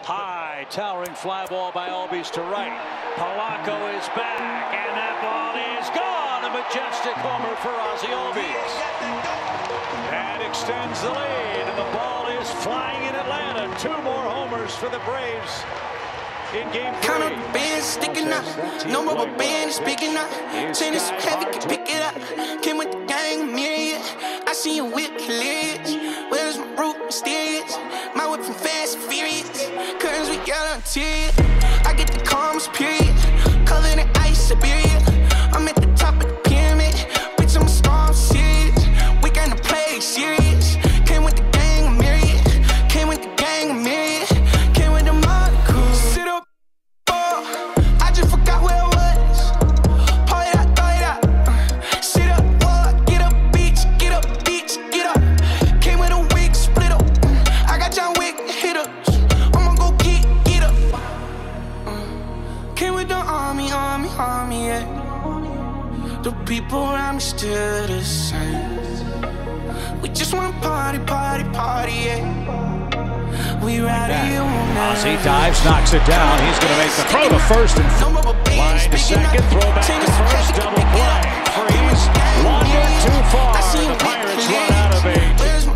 High, towering fly ball by Albies to right. Polanco is back, and that ball is gone. A majestic homer for Ozzie Albies. And extends the lead, and the ball is flying in Atlanta. 2 more homers for the Braves in Game 3. Count up bands sticking up, no rubber band is picking up. Chain is so heavy, can pick it up. Came with the gang, myriad. I see you whip hilarious. Where's my root mysterious? My whip from fast and furious. Curtains we got on tear. I get the calmest period. Covered in ice, Siberia. I'm at the top of the pyramid. Bitch, I'm a star, I'm serious. We got to play serious. Came with the gang, myriad. Came with the gang, myriad. Came with the motor crew. Sit up. I just forgot where I was. Pour it out, throw it out. Sit up, get up, bitch, get up, bitch, get up. Came with a wig, split up. I got John Wick hitters. I'ma go get up. Came with the army, yeah. The people around me still the same. We just wanna party, yeah. We ride here all night. Ozzie dives, knocks it down. He's going to make the throw to first and line to second. Throw back to first. Double play. Freeze. Wander too far. The Pirates run out of age.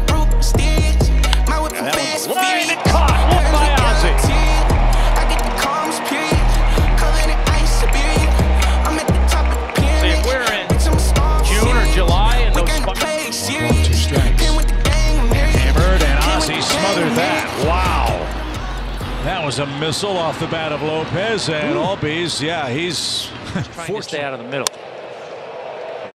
And that was line and caught. Look by Ozzie. I get the calmest period. Covered in ice, Siberia. I'm at the top of the pyramid. See, we're in June or July, and those two strikes. Hammered, and Ozzie smothered that. Wow. That was a missile off the bat of Lopez, and Albies, yeah, he's trying to stay out of the middle.